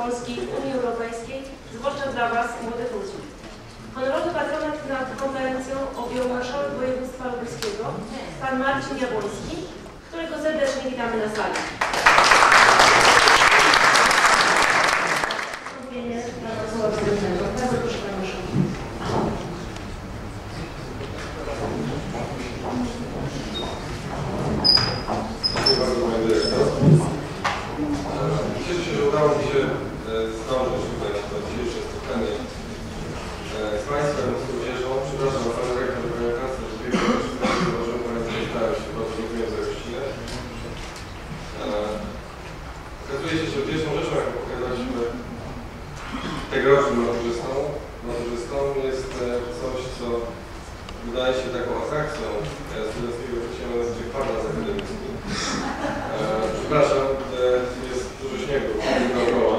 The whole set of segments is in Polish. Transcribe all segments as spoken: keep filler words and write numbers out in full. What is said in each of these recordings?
Polski w Unii Europejskiej, zwłaszcza dla Was, młodych ludzi. Honorowy patronat nad konferencją objął marszałek województwa lubelskiego, pan Marcin Jabłoński, którego serdecznie witamy na sali. Wystąpienie pana posła wstępnego. Bardzo proszę, panie marszałku. Dziękuję bardzo, panie dyrektor. Cieszę się, że udało mi się zdążyć tutaj na to dzisiejsze spotkanie z Państwem, z młodzieżą. Przepraszam, pan rektor, panie kanclerz, że pierwszy raz zauważyłem, Państwo starałem się, bardzo dziękuję za gościnę. Okazuje się, że pierwszą rzeczą, jaką pokazaliśmy tegorocznym maturzystom, maturzystom jest coś, co wydaje się taką atrakcją studenckiego życia, mianowicie kwadrans akademicki. Przepraszam, jest dużo śniegu dookoła.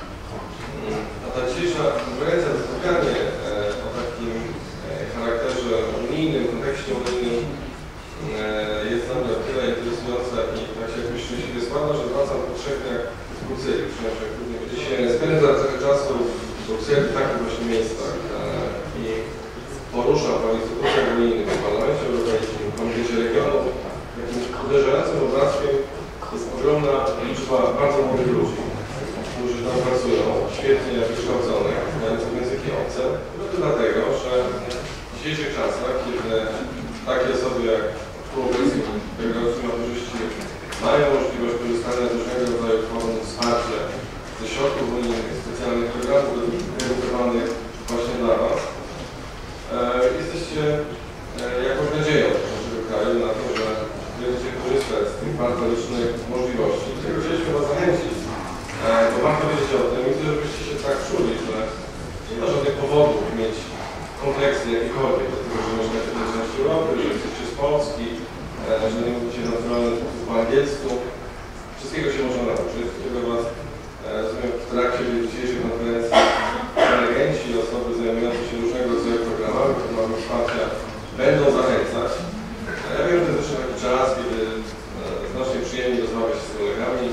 A ta dzisiejsza konferencja, to spotkanie o takim charakterze unijnym, kontekście unijnym jest dla mnie o tyle interesująca i tak się jakoś szczęśliwie składa, że wracam po trzech dniach z Brukseli. Przynajmniej gdzie się spędza trochę czasu w Brukseli w takich właśnie miejscach i poruszam po instytucjach unijnych, w Parlamencie Europejskim, w Komitecie Regionów, takim uderzającym obrazkiem jest ogromna liczba bardzo młodych ludzi, którzy tam pracują, świetnie wykształconych, znających języki obce. No to dlatego, że w dzisiejszych czasach, kiedy takie osoby jak tu obecni tegoroczni maturzyści mają możliwość korzystania z różnego rodzaju form wsparcia ze środków unijnych, specjalnych programów dedykowanych właśnie dla Was, jesteście jakąś nadzieją naszego kraju na to, że będziecie korzystać z tych bardzo licznych możliwości. Dlatego chcieliśmy Was zachęcić, bo warto wiedzieć o tym i myślę, żebyście się tak czuli, że nie ma żadnych powodów mieć kompleksy jakikolwiek do tego, że mieszkacie w tej części Europy, że jesteście z Polski, że nie mówicie naturalnie po angielsku. Wszystkiego się można nauczyć, dlatego Was rozumiem, w trakcie dzisiejszej konferencji prelegenci i osoby zajmujące się różnego rodzaju programami, programami wsparcia będą zachęcać. Ja wiem, że to jest zresztą taki czas, kiedy znacznie przyjemnie rozmawia się z kolegami,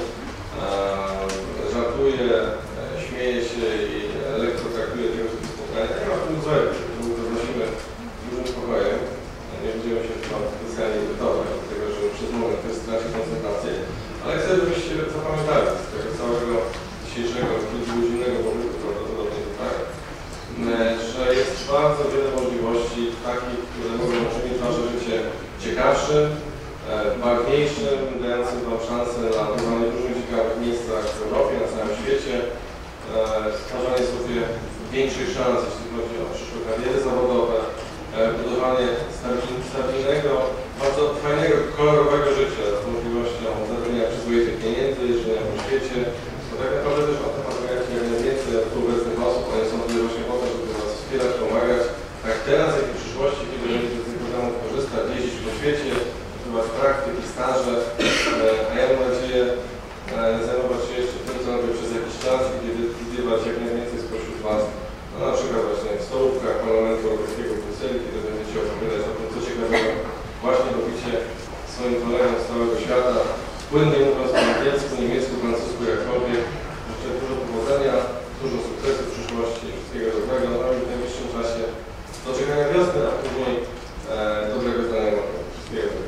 żartuje, śmieje się i lekko traktuje tego typu spotkania. Nie ma w tym złego, to wnosimy dużym spokojem. Nie będziemy się chyba specjalnie irytować, dlatego że przez moment to jest straci koncentrację. Ale chcę, żebyście zapamiętali z tego całego dzisiejszego, kilkugodzinnego pobytu prawdopodobnie tutaj, że jest bardzo wiele możliwości takich, które mogą uczynić Wasze życie ciekawszym, barwniejszym, dającym Wam szansę na bywanie w różnych ciekawych miejscach w Europie, na całym świecie, stwarzanie sobie większych szans, jeśli chodzi o przyszłe kariery zawodowe, budowanie stabilnego, bardzo fajnego, kolorowego życia z możliwością zarobienia przyzwoitych pieniędzy, jeżdżenia po świecie. To tak naprawdę też o tym rozmawiać jak najwięcej od obecnych osób, one są tutaj właśnie po to, żeby Was wspierać, pomagać, tak teraz, jak i w przyszłości, kiedy będziecie z tych programów korzystać, jeździć po świecie, odbywać praktyki, staże, a ja mam nadzieję zajmować się jeszcze tym, co robię przez jakiś czas i kiedy widywać jak najwięcej spośród Was, no na przykład właśnie w stołówkach Parlamentu Europejskiego w Brukseli, kiedy będziecie opowiadać o tym, co ciekawego właśnie robicie swoim kolegom z całego świata, płynnie mówiąc po angielsku, niemiecku, francusku, jakkolwiek. Życzę dużo powodzenia, dużo sukcesu w przyszłości, wszystkiego dobrego, no i w najbliższym czasie doczekania wiosny, a później e, dobrego zdania. Wszystkiego dobrego.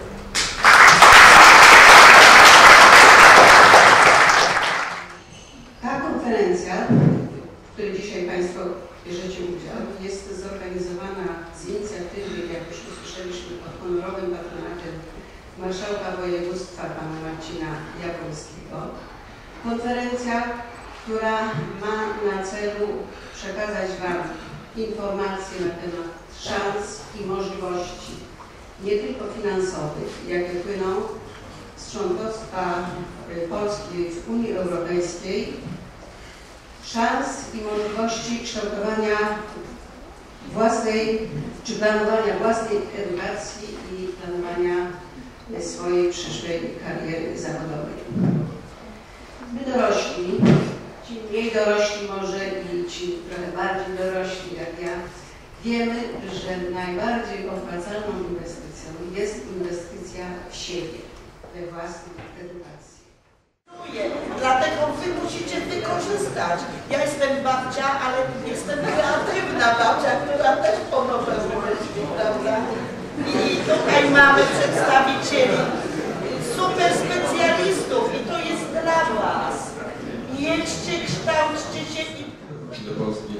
Ta konferencja, w której dzisiaj Państwo bierzecie udział, jest zorganizowana z inicjatywy, jak już usłyszeliśmy, pod honorowym patronatem marszałka województwa pana Marcina Jabłońskiego. Konferencja, która ma na celu przekazać Wam informacje na temat szans i możliwości, nie tylko finansowych, jakie płyną z członkostwa Polski w Unii Europejskiej, szans i możliwości kształtowania własnej, czy planowania własnej edukacji i planowania swojej przyszłej kariery zawodowej. My dorośli, ci mniej dorośli może i ci trochę bardziej dorośli jak ja, wiemy, że najbardziej opłacalną inwestycją jest inwestycja w siebie, we własną edukację. brakuje. Dlatego wy musicie wykorzystać. Ja jestem babcia, ale jestem kreatywna babcia, która też pomoże myśli, prawda? I tutaj mamy przedstawicieli super specjalistów i to jest dla was. Jedźcie, kształćcie się i... do Polski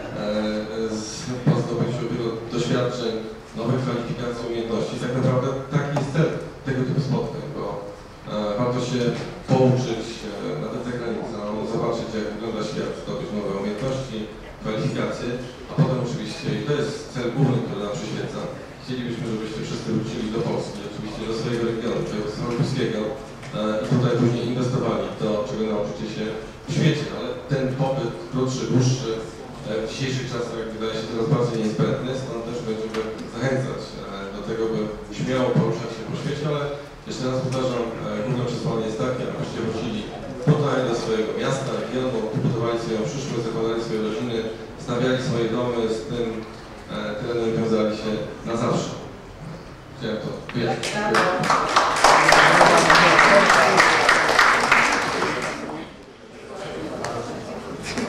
po zdobyciu wielu doświadczeń, nowych kwalifikacji, umiejętności. Tak naprawdę taki jest cel tego typu spotkań, bo warto się pouczyć nawet za granicą, zobaczyć, jak wygląda świat, zdobyć nowe umiejętności, kwalifikacje, a potem oczywiście, i to jest cel główny, który nam przyświeca, chcielibyśmy, żebyście wszyscy wrócili do Polski, oczywiście do swojego regionu, do województwa lubelskiego i tutaj później inwestowali w to, czego nauczycie się w świecie, ale ten popyt krótszy, dłuższy, w dzisiejszych czasach wydaje się teraz bardziej niezbędny, stąd też będziemy zachęcać do tego, by śmiało poruszać się po świecie, ale jeszcze raz powtarzam, główne przesłanie jest takie, abyście wrócili tutaj do swojego miasta, regionu, budowali swoją przyszłość, zakładali swoje rodziny, stawiali swoje domy, z tym terenem wiązali się na zawsze. Chciałem to wyjaśnić.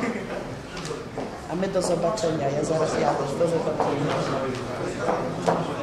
A my do zobaczenia. Ja zaraz jadę. Do zobaczenia.